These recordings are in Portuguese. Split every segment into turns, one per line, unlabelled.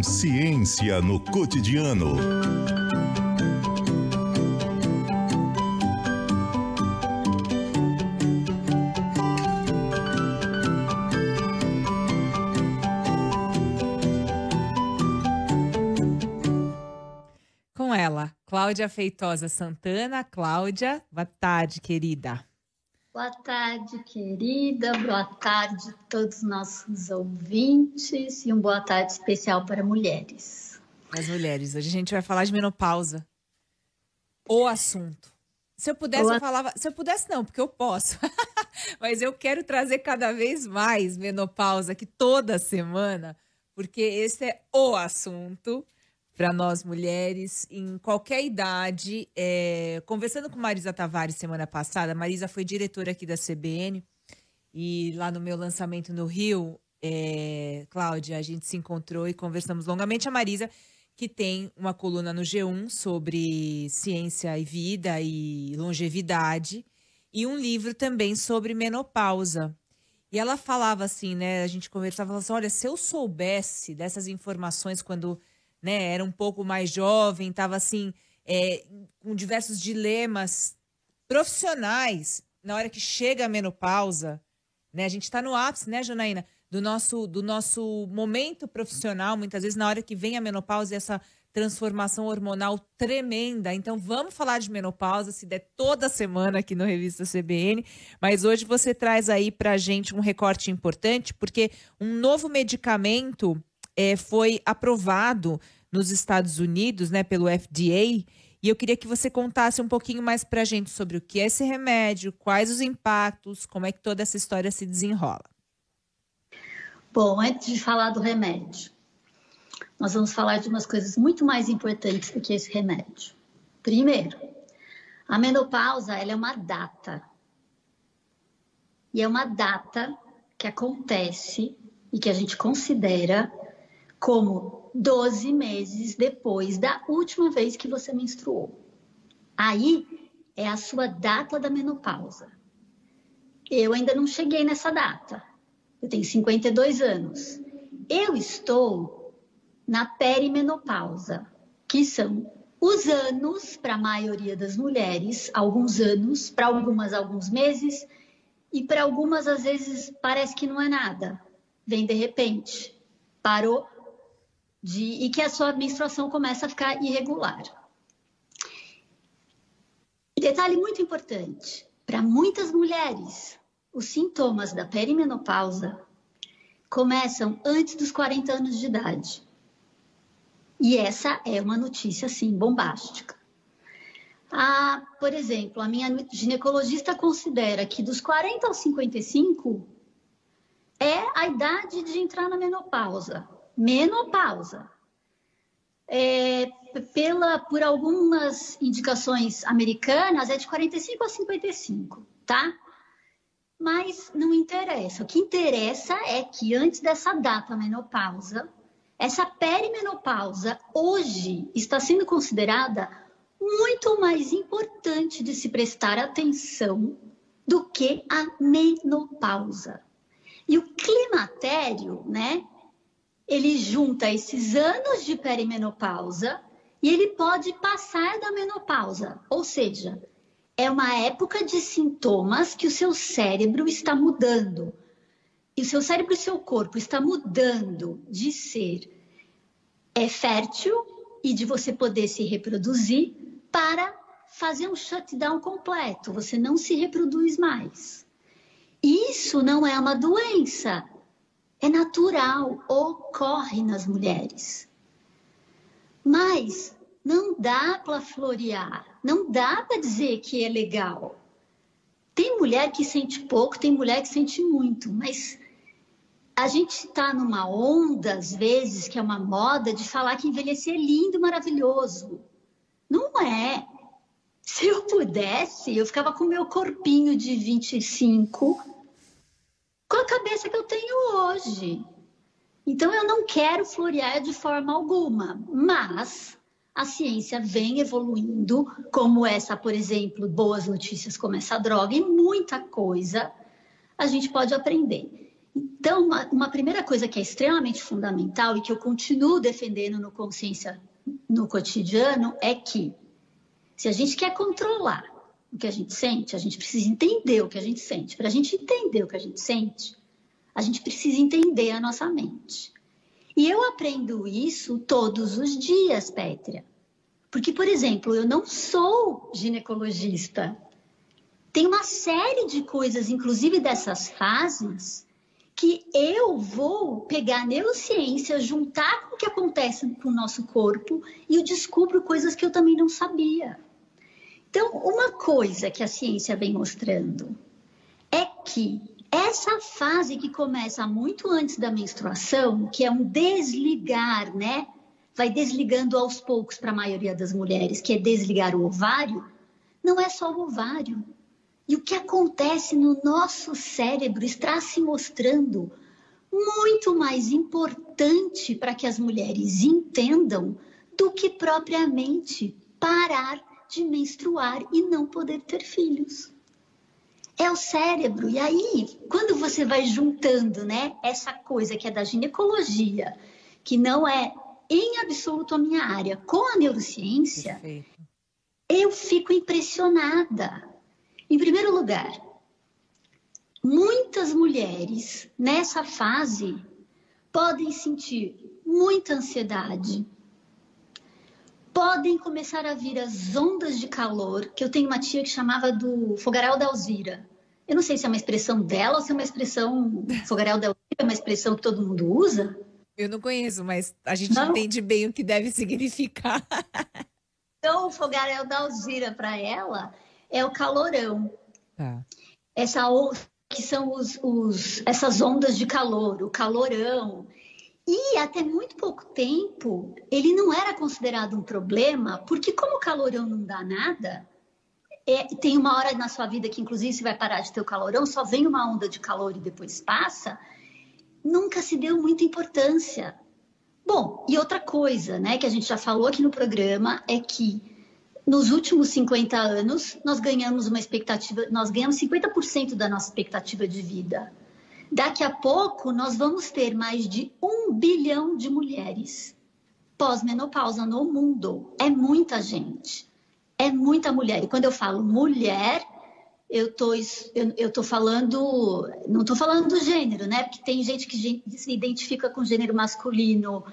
com ciência no cotidiano.
Com ela, Cláudia Feitosa Santana. Cláudia, boa tarde, querida.
Boa tarde, querida. Boa tarde a todos os nossos ouvintes e boa tarde especial para mulheres.
As mulheres, hoje a gente vai falar de menopausa. O assunto. Se eu pudesse, eu falava... Se eu pudesse, não, porque eu posso. Mas eu quero trazer cada vez mais menopausa aqui toda semana, porque esse é o assunto para nós mulheres, em qualquer idade. Conversando com Marisa Tavares semana passada, Marisa foi diretora aqui da CBN, e lá no meu lançamento no Rio, Cláudia, a gente se encontrou e conversamos longamente. A Marisa, que tem uma coluna no G1 sobre ciência e vida e longevidade, e um livro também sobre menopausa. E ela falava assim, né, a gente conversava, falava assim, olha, se eu soubesse dessas informações quando... né, era um pouco mais jovem, estava assim, com diversos dilemas profissionais. Na hora que chega a menopausa, né, a gente está no ápice, né, Janaína, do nosso momento profissional, muitas vezes na hora que vem a menopausa e essa transformação hormonal tremenda. Então vamos falar de menopausa, se der toda semana aqui no Revista CBN, mas hoje você traz aí pra gente um recorte importante, porque um novo medicamento foi aprovado nos Estados Unidos, né, pelo FDA, e eu queria que você contasse um pouquinho mais para a gente sobre o que é esse remédio, quais os impactos, como é que toda essa história se desenrola.
Bom, antes de falar do remédio, nós vamos falar de umas coisas muito mais importantes do que esse remédio. Primeiro, a menopausa, ela é uma data. E é uma data que acontece e que a gente considera como 12 meses depois da última vez que você menstruou. Aí é a sua data da menopausa. Eu ainda não cheguei nessa data. Eu tenho 52 anos. Eu estou na perimenopausa, que são os anos, para a maioria das mulheres, alguns anos, para algumas, alguns meses, e para algumas, às vezes, parece que não é nada. Vem de repente, parou, e que a sua menstruação começa a ficar irregular. E detalhe muito importante, para muitas mulheres, os sintomas da perimenopausa começam antes dos 40 anos de idade. E essa é uma notícia, assim, bombástica. Por exemplo, a minha ginecologista considera que dos 40 aos 55 é a idade de entrar na menopausa. Menopausa. Por algumas indicações americanas, é de 45 a 55, tá? Mas não interessa. O que interessa é que antes dessa data menopausa, essa perimenopausa hoje está sendo considerada muito mais importante de se prestar atenção do que a menopausa. E o climatério, né? Ele junta esses anos de perimenopausa e ele pode passar da menopausa. Ou seja, é uma época de sintomas que o seu cérebro está mudando. E o seu cérebro e o seu corpo está mudando de ser fértil e de você poder se reproduzir para fazer um shutdown completo. Você não se reproduz mais. Isso não é uma doença. É natural, ocorre nas mulheres. Mas não dá para florear, não dá para dizer que é legal. Tem mulher que sente pouco, tem mulher que sente muito, mas a gente está numa onda, às vezes, que é uma moda de falar que envelhecer é lindo, maravilhoso. Não é. Se eu pudesse, eu ficava com o meu corpinho de 25 com a cabeça que eu tenho hoje. Então, eu não quero florear de forma alguma, mas a ciência vem evoluindo, como essa, por exemplo, boas notícias como essa droga, e muita coisa a gente pode aprender. Então, uma primeira coisa que é extremamente fundamental e que eu continuo defendendo no Consciência no Cotidiano é que, se a gente quer controlar o que a gente sente, a gente precisa entender o que a gente sente. Para a gente entender o que a gente sente, a gente precisa entender a nossa mente. E eu aprendo isso todos os dias, Pétria. Porque, por exemplo, eu não sou ginecologista. Tem uma série de coisas, inclusive dessas fases, que eu vou pegar a neurociência, juntar com o que acontece com o nosso corpo e eu descubro coisas que eu também não sabia. Então, uma coisa que a ciência vem mostrando é que essa fase que começa muito antes da menstruação, que é um desligar, né? Vai desligando aos poucos para a maioria das mulheres, que é desligar o ovário, não é só o ovário. E o que acontece no nosso cérebro está se mostrando muito mais importante para que as mulheres entendam do que propriamente parar de menstruar e não poder ter filhos. É o cérebro. E aí, quando você vai juntando, né, essa coisa que é da ginecologia, que não é em absoluto a minha área, com a neurociência, perfeito, eu fico impressionada. Em primeiro lugar, muitas mulheres nessa fase podem sentir muita ansiedade, podem começar a vir as ondas de calor, que eu tenho uma tia que chamava do fogaréu da Alzira. Eu não sei se é uma expressão dela ou se é uma expressão... Fogaréu da Alzira é uma expressão que todo mundo usa.
Eu não conheço, mas a gente entende bem o que deve significar.
Então, o fogaréu da Alzira para ela é o calorão. Tá. Que são essas ondas de calor, o calorão. E até muito pouco tempo, ele não era considerado um problema, porque como o calorão não dá nada, tem uma hora na sua vida que, inclusive, você vai parar de ter o calorão, só vem uma onda de calor e depois passa, nunca se deu muita importância. Bom, e outra coisa, né, que a gente já falou aqui no programa, é que nos últimos 50 anos, nós ganhamos 50% da nossa expectativa de vida. Daqui a pouco, nós vamos ter mais de 1 bilhão de mulheres pós-menopausa no mundo. É muita gente. É muita mulher. E quando eu falo mulher, eu tô falando... Não estou falando do gênero, né? Porque tem gente que se identifica com gênero masculino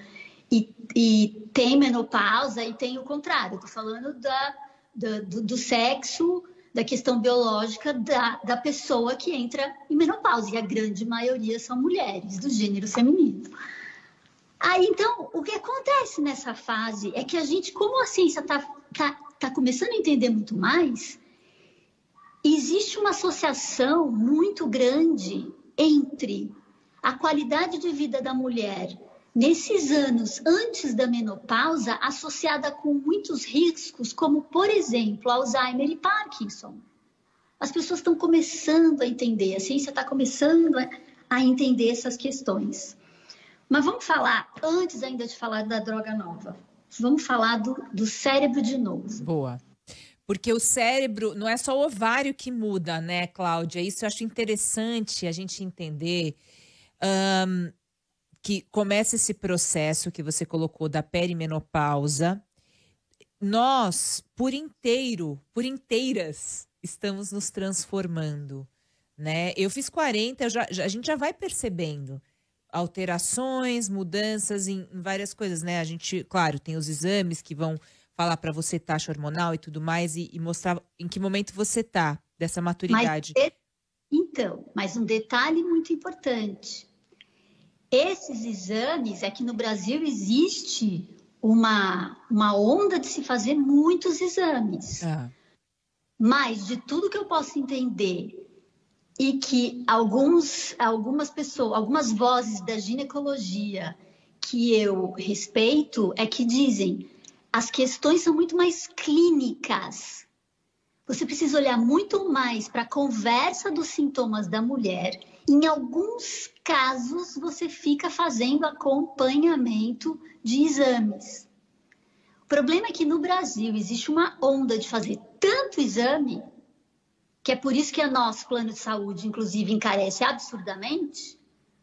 e tem menopausa e tem o contrário. Estou falando do sexo, da questão biológica da pessoa que entra em menopausa. E a grande maioria são mulheres do gênero feminino. Aí, então, o que acontece nessa fase é que a gente, como a ciência tá começando a entender muito mais, existe uma associação muito grande entre a qualidade de vida da mulher nesses anos antes da menopausa, associada com muitos riscos, como, por exemplo, Alzheimer e Parkinson. As pessoas estão começando a entender, a ciência está começando a entender essas questões. Mas vamos falar, antes ainda de falar da droga nova, vamos falar do cérebro de novo.
Boa. Porque o cérebro não é só o ovário que muda, né, Cláudia? Isso eu acho interessante a gente entender. Que começa esse processo que você colocou da perimenopausa, nós, por inteiras, estamos nos transformando, né? Eu fiz 40, a gente já vai percebendo alterações, mudanças em várias coisas, né? A gente, claro, tem os exames que vão falar para você taxa hormonal e tudo mais e mostrar em que momento você tá dessa maturidade.
Mas um detalhe muito importante. Esses exames, é que no Brasil existe uma onda de se fazer muitos exames. Mas de tudo que eu posso entender e que algumas pessoas, algumas vozes da ginecologia que eu respeito é que dizem as questões são muito mais clínicas. Você precisa olhar muito mais para a conversa dos sintomas da mulher. Em alguns casos, você fica fazendo acompanhamento de exames. O problema é que no Brasil existe uma onda de fazer tanto exame, que é por isso que o nosso plano de saúde, inclusive, encarece absurdamente,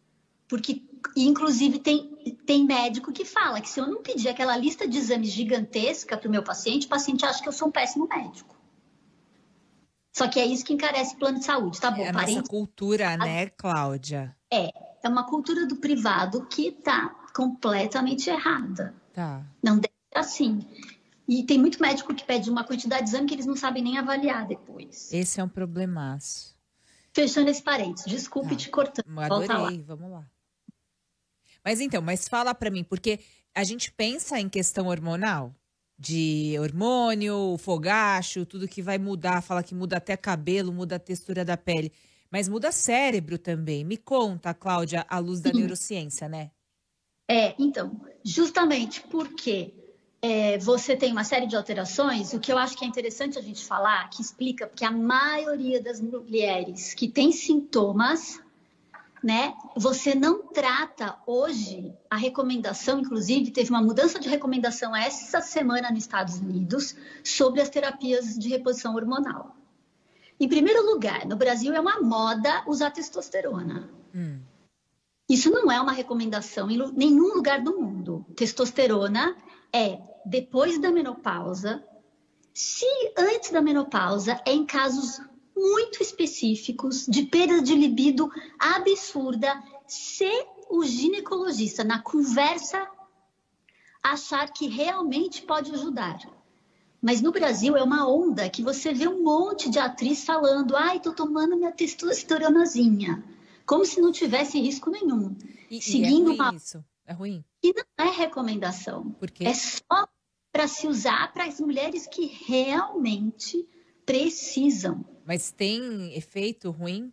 porque, inclusive, tem médico que fala que se eu não pedir aquela lista de exames gigantesca para o meu paciente, o paciente acha que eu sou um péssimo médico. Só que é isso que encarece o plano de saúde, tá bom?
É a nossa cultura, né, Cláudia?
É uma cultura do privado que tá completamente errada.
Tá.
Não deve ser assim. E tem muito médico que pede uma quantidade de exame que eles não sabem nem avaliar depois.
Esse é um problemaço.
Fechando esse parênteses, desculpe te cortando.
Adorei, vamos lá. Mas fala pra mim, porque a gente pensa em questão hormonal, de hormônio, fogacho, tudo que vai mudar, fala que muda até cabelo, muda a textura da pele, mas muda cérebro também. Me conta, Cláudia, à luz da neurociência, né?
Então, justamente porque você tem uma série de alterações, o que eu acho que é interessante a gente falar, que explica, porque a maioria das mulheres que tem sintomas, né, você não trata hoje, a recomendação, inclusive, teve uma mudança de recomendação essa semana nos Estados Unidos sobre as terapias de reposição hormonal. Em primeiro lugar, no Brasil é uma moda usar testosterona. Isso não é uma recomendação em nenhum lugar do mundo. Testosterona é depois da menopausa. Se antes da menopausa, é em casos muito específicos de perda de libido absurda, se o ginecologista, na conversa, achar que realmente pode ajudar. Mas no Brasil é uma onda que você vê um monte de atriz falando: ai, tô tomando minha testosteronazinha. Como se não tivesse risco nenhum.
Seguindo é ruim isso? É ruim?
E não é recomendação.
Por quê?
É só para se usar para as mulheres que realmente precisam.
Mas tem efeito ruim?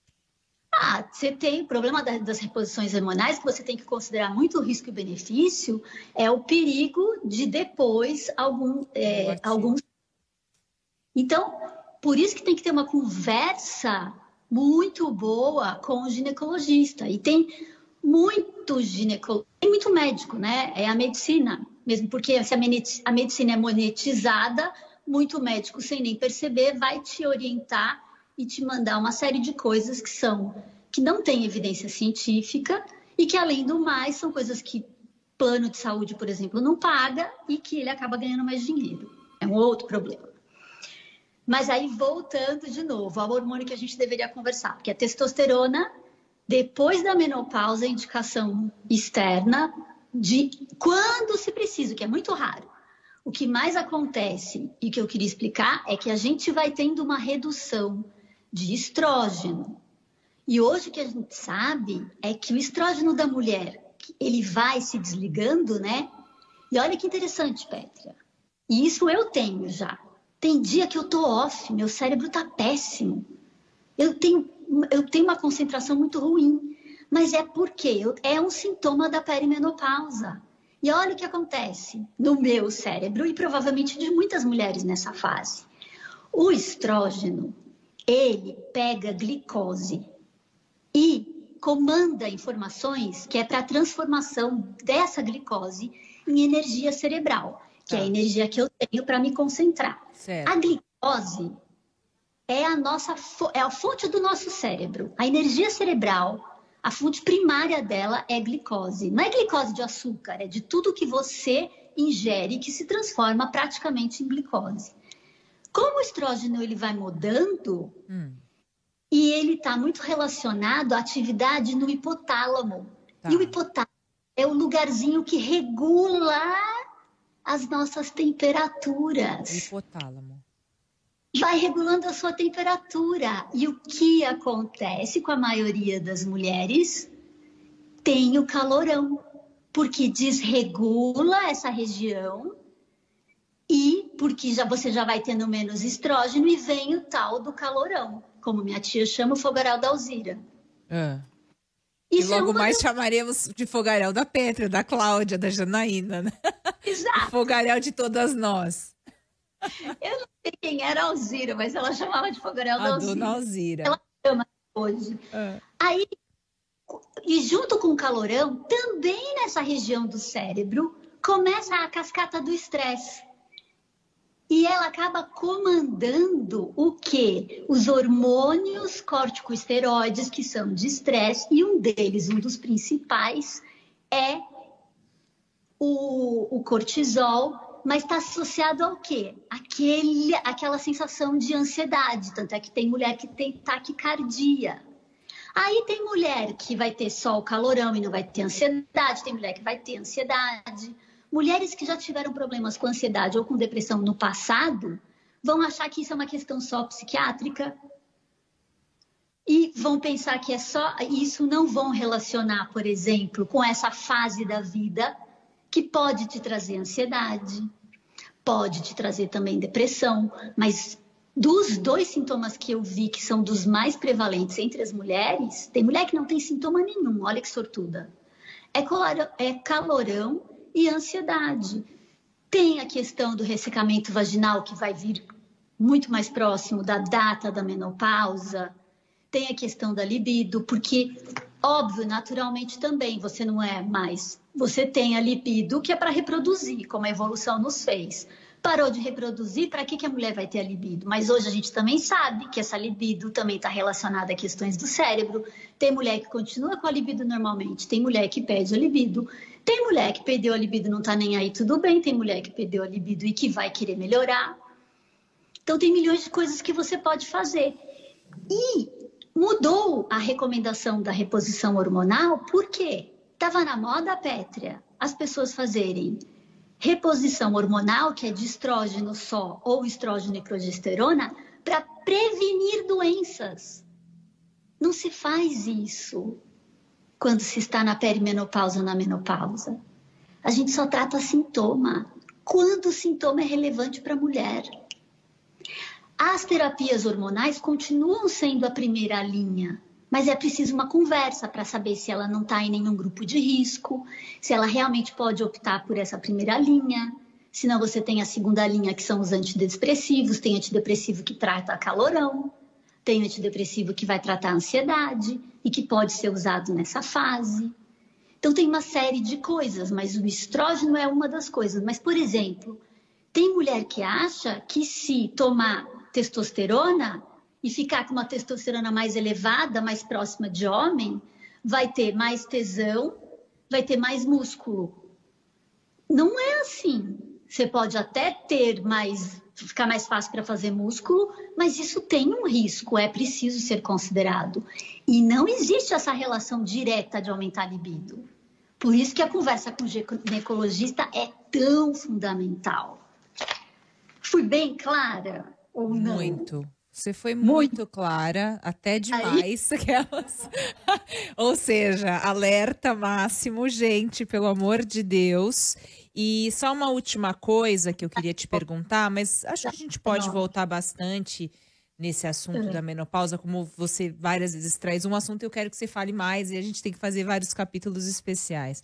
Você tem o problema das reposições hormonais, que você tem que considerar muito risco e benefício, é o perigo de depois alguns... Então, por isso que tem que ter uma conversa muito boa com o ginecologista. E tem muito tem muito médico, né? É a medicina, mesmo porque se a medicina é monetizada, muito médico, sem nem perceber, vai te orientar e te mandar uma série de coisas que não têm evidência científica e que, além do mais, são coisas que plano de saúde, por exemplo, não paga e que ele acaba ganhando mais dinheiro. É um outro problema. Mas aí, voltando de novo ao hormônio que a gente deveria conversar, porque a testosterona, depois da menopausa, é indicação externa de quando se precisa, que é muito raro. O que mais acontece, e que eu queria explicar, é que a gente vai tendo uma redução de estrógeno. E hoje o que a gente sabe é que o estrógeno da mulher, ele vai se desligando, né? E olha que interessante, Pétria. E isso eu tenho já. Tem dia que eu tô off, meu cérebro tá péssimo. Eu tenho uma concentração muito ruim. Mas é porque é um sintoma da perimenopausa. E olha o que acontece no meu cérebro e provavelmente de muitas mulheres nessa fase. O estrógeno, ele pega glicose e comanda informações que é para a transformação dessa glicose em energia cerebral, que é a energia que eu tenho para me concentrar.
Certo.
A glicose é a fonte do nosso cérebro. A energia cerebral, a fonte primária dela é glicose. Não é glicose de açúcar, é de tudo que você ingere que se transforma praticamente em glicose. Como o estrógeno ele vai mudando, e ele está muito relacionado à atividade no hipotálamo. Tá. E o hipotálamo é o lugarzinho que regula as nossas temperaturas.
O hipotálamo.
Vai regulando a sua temperatura. E o que acontece com a maioria das mulheres? Tem o calorão, porque desregula essa região e porque você já vai tendo menos estrógeno e vem o tal do calorão, como minha tia chama, o fogaréu da Alzira.
E logo mais chamaremos de fogaréu da Pétria, da Cláudia, da Janaína, né?
Exato.
O fogaréu de todas nós.
Eu não sei quem era a Alzira, mas ela chamava de fogaréu da Alzira.
A dona Alzira.
Ela chama hoje. Aí, e junto com o calorão, também nessa região do cérebro, começa a cascata do estresse. E ela acaba comandando o quê? Os hormônios corticosteroides, que são de estresse, e um deles, um dos principais, é o cortisol, mas está associado ao quê? Aquela sensação de ansiedade. Tanto é que tem mulher que tem taquicardia. Aí tem mulher que vai ter só o calorão e não vai ter ansiedade, tem mulher que vai ter ansiedade. Mulheres que já tiveram problemas com ansiedade ou com depressão no passado vão achar que isso é uma questão só psiquiátrica e vão pensar que é só isso, não vão relacionar, por exemplo, com essa fase da vida que pode te trazer ansiedade, pode te trazer também depressão, mas dos 2 sintomas que eu vi que são dos mais prevalentes entre as mulheres, tem mulher que não tem sintoma nenhum, olha que sortuda. É calorão e ansiedade. Tem a questão do ressecamento vaginal, que vai vir muito mais próximo da data da menopausa. Tem a questão da libido, porque, óbvio, naturalmente também, você não é mais... Você tem a libido, que é para reproduzir, como a evolução nos fez. Parou de reproduzir, para que a mulher vai ter a libido? Mas hoje a gente também sabe que essa libido também está relacionada a questões do cérebro. Tem mulher que continua com a libido normalmente, tem mulher que perde a libido, tem mulher que perdeu a libido e não está nem aí, tudo bem, tem mulher que perdeu a libido e que vai querer melhorar. Então tem milhões de coisas que você pode fazer. E mudou a recomendação da reposição hormonal, por quê? Estava na moda, Pétria, as pessoas fazerem reposição hormonal, que é de estrógeno só, ou estrógeno e progesterona, para prevenir doenças. Não se faz isso quando se está na perimenopausa ou na menopausa. A gente só trata sintoma, quando o sintoma é relevante para a mulher. As terapias hormonais continuam sendo a primeira linha, mas é preciso uma conversa para saber se ela não está em nenhum grupo de risco, se ela realmente pode optar por essa primeira linha. Senão você tem a segunda linha, que são os antidepressivos, tem antidepressivo que trata calorão, tem antidepressivo que vai tratar a ansiedade e que pode ser usado nessa fase. Então tem uma série de coisas, mas o estrógeno é uma das coisas. Mas, por exemplo, tem mulher que acha que se tomar testosterona e ficar com uma testosterona mais elevada, mais próxima de homem, vai ter mais tesão, vai ter mais músculo. Não é assim. Você pode até ter mais, ficar mais fácil para fazer músculo, mas isso tem um risco, é preciso ser considerado. E não existe essa relação direta de aumentar a libido. Por isso que a conversa com o ginecologista é tão fundamental. Fui bem clara ou não?
Muito. Você foi muito clara, até demais. Ou seja, alerta máximo, gente, pelo amor de Deus. E só uma última coisa que eu queria te perguntar, mas acho que a gente pode voltar bastante nesse assunto da menopausa, como você várias vezes traz um assunto, eu quero que você fale mais e a gente tem que fazer vários capítulos especiais.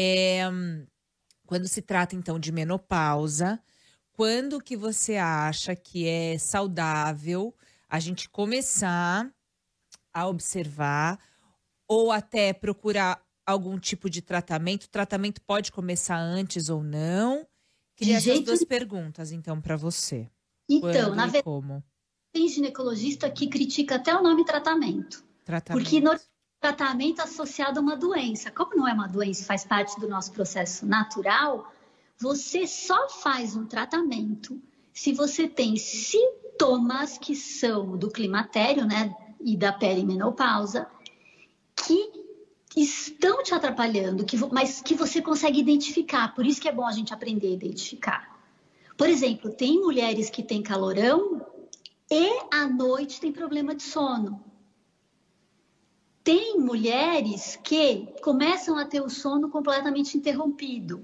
Quando se trata, então, de menopausa, quando que você acha que é saudável a gente começar a observar ou até procurar algum tipo de tratamento? O tratamento pode começar antes ou não? Queria essas 2 perguntas, então, para você.
Então, na verdade,
como?
Tem ginecologista que critica até o nome tratamento. Porque no tratamento é associado a uma doença. Como não é uma doença, faz parte do nosso processo natural, você só faz um tratamento se você tem sintomas que são do climatério, né, e da perimenopausa, que estão te atrapalhando, mas que você consegue identificar. Por isso que é bom a gente aprender a identificar. Por exemplo, tem mulheres que têm calorão e à noite tem problema de sono. Tem mulheres que começam a ter o sono completamente interrompido.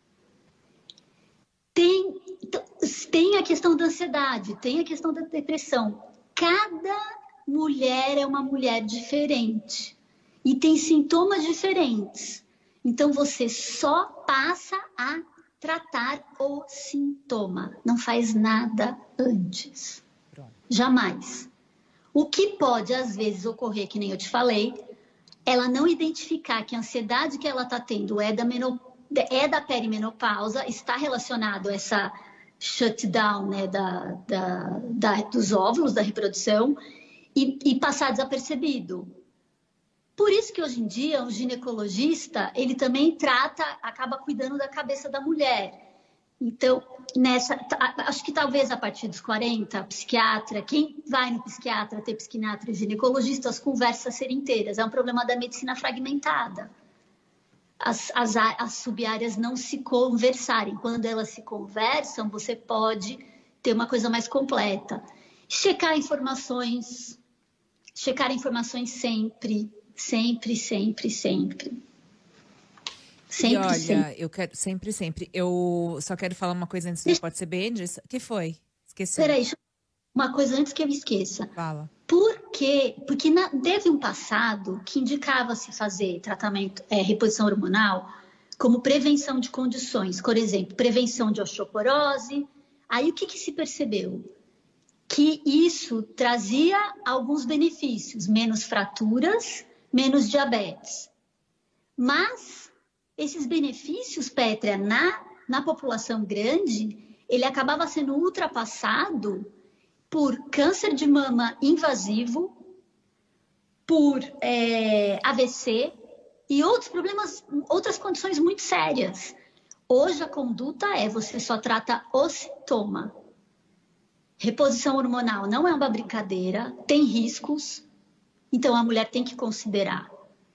Tem a questão da ansiedade, tem a questão da depressão. Cada mulher é uma mulher diferente e tem sintomas diferentes. Então, você só passa a tratar o sintoma, não faz nada antes. Jamais. O que pode, às vezes, ocorrer, que nem eu te falei, ela não identificar que a ansiedade que ela está tendo é da perimenopausa, está relacionado a essa shutdown, né, dos óvulos, da reprodução, e passar desapercebido. Por isso que hoje em dia o ginecologista, ele também acaba cuidando da cabeça da mulher. Então, acho que talvez a partir dos 40, psiquiatra, quem vai no psiquiatra, ter psiquiatra e ginecologista, as conversas serem inteiras. É um problema da medicina fragmentada. As sub-áreas não se conversarem. Quando elas se conversam, você pode ter uma coisa mais completa. Checar informações sempre. Sempre.
E olha, eu quero sempre. Eu só quero falar uma coisa antes, pode ser bem? O que foi? Esqueci.
Peraí, uma coisa antes que eu esqueça.
Fala.
Por quê? Porque teve um passado que indicava-se fazer tratamento, reposição hormonal, como prevenção de condições. Por exemplo, prevenção de osteoporose. Aí o que se percebeu? Que isso trazia alguns benefícios, menos fraturas, menos diabetes. Mas esses benefícios, Pétria, na população grande, ele acabava sendo ultrapassado por câncer de mama invasivo, por AVC e outros problemas, outras condições muito sérias. Hoje a conduta você só trata o sintoma. Reposição hormonal não é uma brincadeira, tem riscos, então a mulher tem que considerar.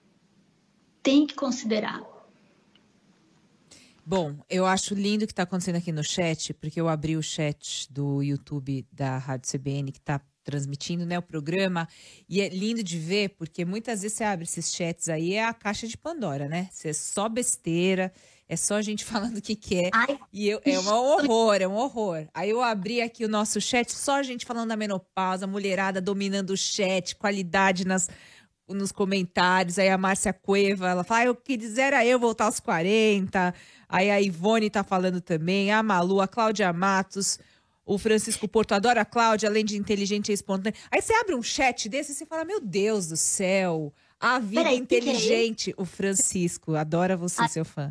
Bom, eu acho lindo o que está acontecendo aqui no chat, porque eu abri o chat do YouTube da Rádio CBN, que está transmitindo, né, o programa, e é lindo de ver, porque muitas vezes você abre esses chats aí, é a caixa de Pandora, né? Você é só besteira, é só gente falando o que quer, e é um horror. Aí eu abri aqui o nosso chat, só gente falando da menopausa, mulherada dominando o chat, qualidade nos comentários. Aí a Márcia Cueva, ela fala, eu quisera eu voltar aos 40. Aí a Ivone tá falando também, a Malu, a Cláudia Matos, o Francisco Porto, adora a Cláudia, além de inteligente e espontânea. Aí você abre um chat desse e você fala, meu Deus do céu, a vida inteligente. O Francisco, adora você, seu fã.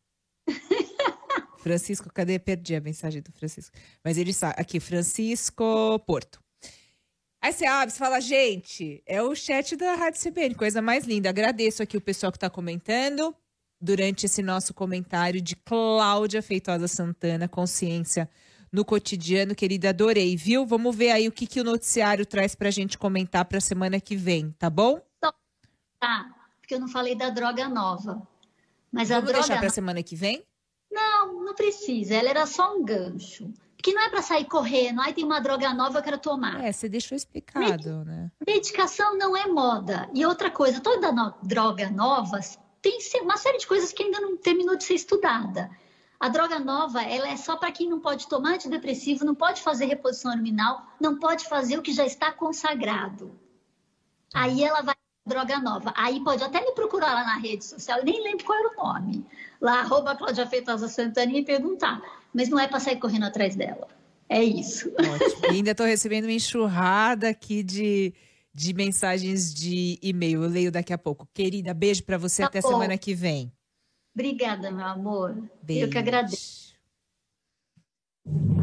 Francisco, cadê? Perdi a mensagem do Francisco. Mas ele está aqui, Francisco Porto. Aí você abre, você fala, gente, é o chat da Rádio CBN, coisa mais linda. Agradeço aqui o pessoal que está comentando durante esse nosso comentário de Cláudia Feitosa Santana, consciência no cotidiano, querida, adorei, viu? Vamos ver aí o que o noticiário traz pra gente comentar pra semana que vem, tá bom?
Tá, porque eu não falei da droga nova. Mas
vamos deixar pra semana que vem?
Não precisa, ela era só um gancho. Porque não é para sair correndo, aí tem uma droga nova, eu quero tomar.
Você deixou explicado, né?
Medicação não é moda. E outra coisa, toda droga nova tem uma série de coisas que ainda não terminou de ser estudada. A droga nova, ela é só para quem não pode tomar antidepressivo, não pode fazer reposição hormonal, não pode fazer o que já está consagrado. Aí ela vai droga nova. Aí pode até me procurar lá na rede social, eu nem lembro qual era o nome. Lá, @Cláudia Feitosa Santana e perguntar. Mas não é para sair correndo atrás dela. É isso.
Ótimo. E ainda estou recebendo uma enxurrada aqui de mensagens de e-mail. Eu leio daqui a pouco. Querida, beijo para você, até semana que vem.
Obrigada, meu amor.
Beijo.
Eu que agradeço.